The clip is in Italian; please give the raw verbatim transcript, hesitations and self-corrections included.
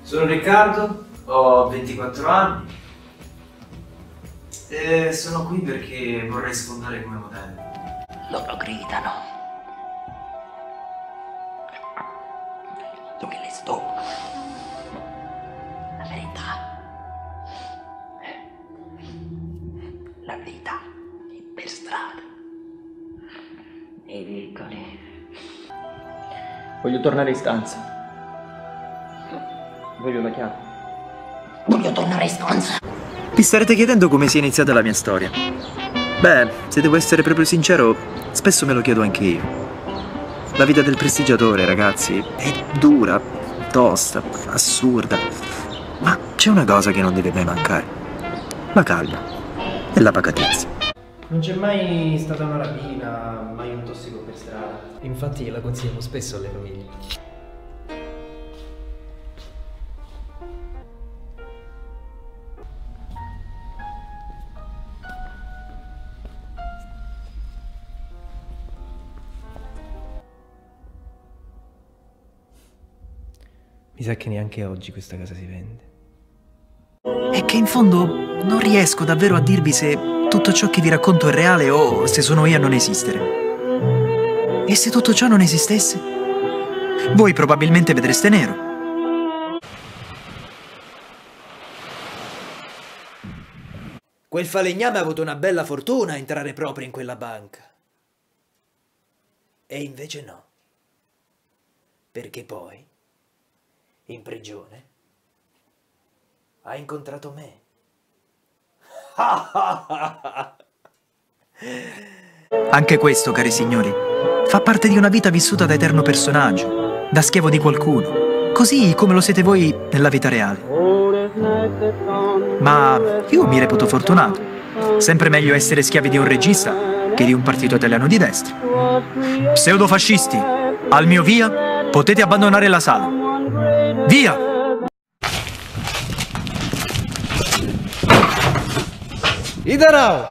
Sono Riccardo, ho ventiquattro anni e sono qui perché vorrei sfondare come modello. Loro gridano. Io che le sto. La verità. La verità è per strada. Nei vicoli. Voglio tornare in stanza. Voglio la chiave. Voglio tornare in stanza. Vi starete chiedendo come sia iniziata la mia storia? Beh, se devo essere proprio sincero, spesso me lo chiedo anche io. La vita del prestigiatore, ragazzi, è dura, tosta, assurda. Ma c'è una cosa che non deve mai mancare. La calma e la pacatezza. Non c'è mai stata una rapina, mai un tossico per strada. Infatti la consigliamo spesso alle famiglie. Mi sa che neanche oggi questa casa si vende. È che in fondo non riesco davvero a dirvi se tutto ciò che vi racconto è reale o se sono io a non esistere. E se tutto ciò non esistesse? Voi probabilmente vedreste nero. Quel falegname ha avuto una bella fortuna a entrare proprio in quella banca. E invece no. Perché poi, in prigione, ha incontrato me. Anche questo, cari signori, fa parte di una vita vissuta da eterno personaggio, da schiavo di qualcuno, così come lo siete voi nella vita reale. Ma io mi reputo fortunato. Sempre meglio essere schiavi di un regista che di un partito italiano di destra. Pseudofascisti, al mio via potete abbandonare la sala. Via! Idarao!